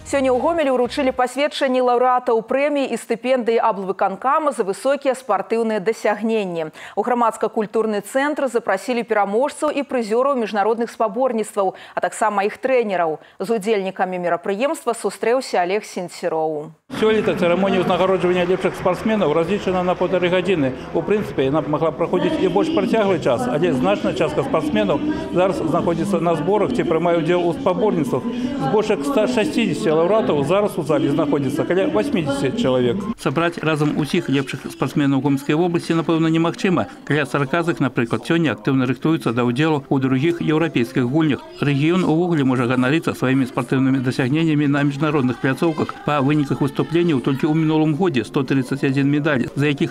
Сегодня у Гомелі ўручылі пасведчанні лаўрэатаў прэмій і стыпендыі аблвыканкама за высокія спартыўныя дасягненні. У грамадска-культурны цэнтр запрасілі пераможцаў і прызёраў міжнародных спаборніцтваў, а таксама іх трэнераў. З удзельнікамі мерапрыемства сустрэўся Олег Сенцероў. Сёлета церемонія узнагароджання лепшых спортсменов разлічана на 1,5 гадзіны. У прынцыпе, яна могла праходзіць і больш працяглы час, але значная частка спортсменов зараз знаходзіцца на зборах ці прымае ўдзел у спаборніцтвах. З больш як 160 лаўрэатаў зараз у зале знаходзіцца каля 80 чалавек. Сабраць разам усіх лепшых спортсменаў Гомельскай вобласці, напэўна, немагчыма. Каля 40 з іх, напрыклад, сёння актыўна рыхтуюцца да ўдзелу ў другіх еўрапейскіх гульнях. Рэгіён увогуле можа ганарыцца сваімі спартыўнымі дасягненнямі на міжнародных пляцоўках. Па выніках выступленняў толькі ў мінулым годзе 131 медалей, за якіх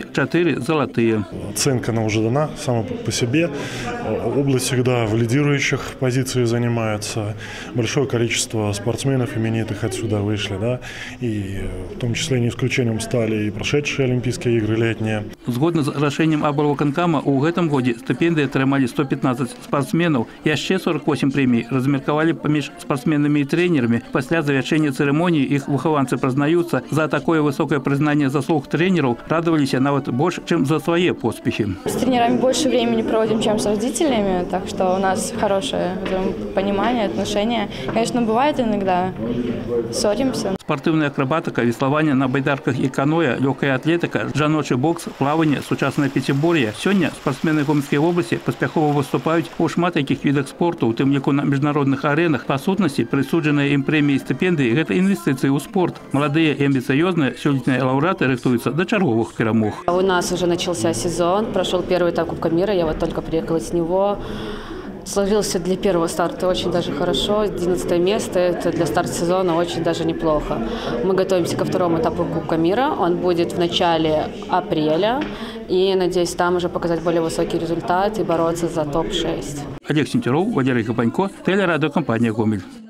34 золотые. Оценка она уже дана сама по себе. Область всегда в лидирующих позициях занимается. Большое количество спортсменов именитых отсюда вышли, да, и в том числе не исключением стали и прошедшие Олимпийские игры летние. Згодна з рашэннем аблвыканкама, у гэтым годзе стыпендыі атрымалі 115 спортсменаў. Яшчэ 48 прэмій размеркавалі паміж спортсменамі і трэнерамі. Пасля завяршэння цырымоніі іх выхаванцы прызнаюцца, за такое высокое прызнанне заслуг трэнераў радаваліся нават больш, чым за свае поспехи. С тренерами больше времени проводим, чем с родителями, так что у нас хорошее понимание, отношения. Конечно, бывает иногда ссоримся. Спортивная акробатика, веслование на байдарках и каноэ, легкая атлетика, жаночий бокс, плавание, сучасное пятиборье. Сегодня спортсмены Гомельской области поспехово выступают у шмат яких видах спорту, у тым ліку на международных аренах. По сутности, присудженные им премии и стипендии – это инвестиции в спорт. Молодые и амбициозные сёлетние лауреаты рыхтуются до черговых перемог. У нас уже начался сезон, прошел первый этап Кубка мира, я вот только приехала с него. Сложился для первого старта очень даже хорошо. 11 место, это для старта сезона очень даже неплохо. Мы готовимся ко второму этапу Кубка мира. Он будет в начале апреля. И надеюсь, там уже показать более высокий результат и бороться за топ-6. Олег Сенцероў, Валерий Гапанько, телерадиокомпания «Гомель».